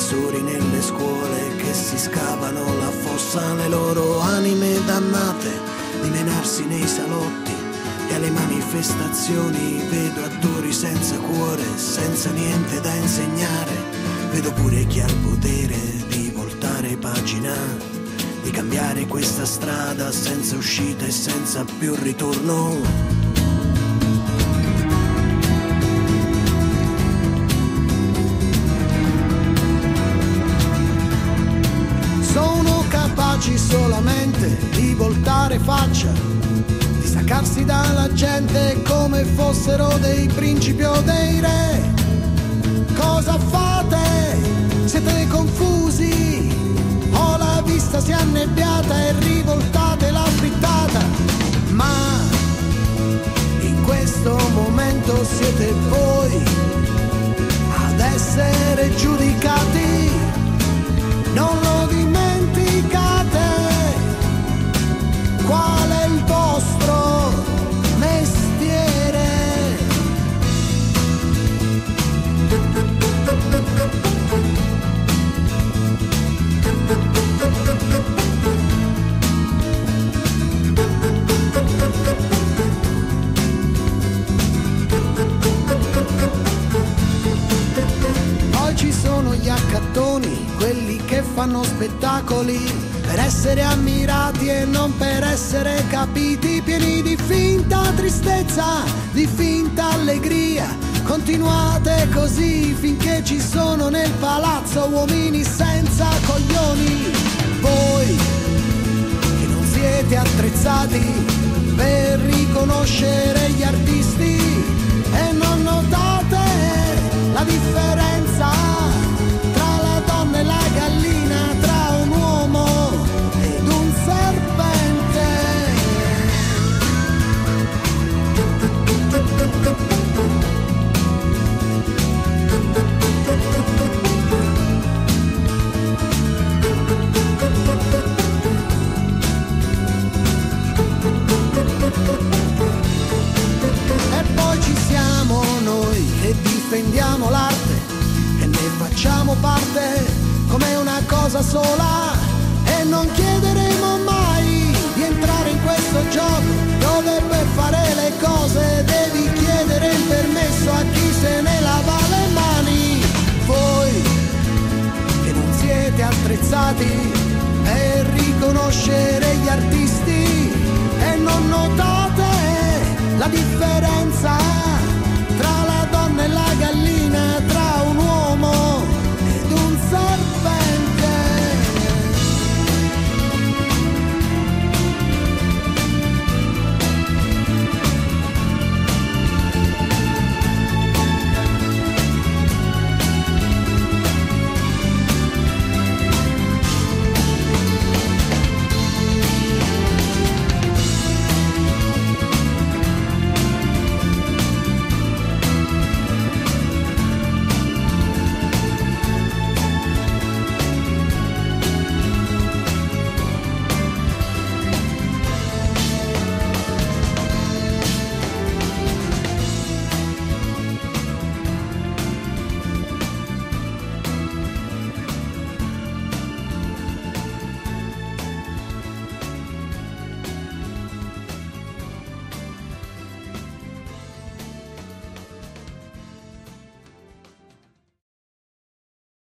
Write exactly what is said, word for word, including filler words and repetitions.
professori nelle scuole che si scavano la fossa alle loro anime dannate di menarsi nei salotti, e alle manifestazioni vedo attori senza cuore, senza niente da insegnare. Vedo pure chi ha il potere di voltare pagina, di cambiare questa strada senza uscita e senza più ritorno. Sono capaci solamente di voltare faccia, di staccarsi dalla gente come fossero dei principi o dei re. Cosa fate? Siete confusi? Ho la vista si è annebbiata e rivoltate la frittata. Ma in questo momento siete voi ad essere giudicati. Non lo dimenticate, qual è il vostro mestiere? Poi ci sono gli accattoni, quelli che fanno spettacoli per essere ammirati e non per essere capiti, pieni di finta tristezza, di finta allegria. Continuate così finché ci sono nel palazzo uomini senza coglioni. Voi che non siete attrezzati per riconoscere gli artisti e non notate la differenza tra la donna e la gallina, tra un uomo ed un serpente. E poi ci siamo noi che difendiamo l'arte e ne facciamo parte come una cosa sola, e non chiederemo mai di entrare in questo gioco dove per fare le cose devi chiedere il permesso a chi se ne lava le mani. Voi che non siete attrezzati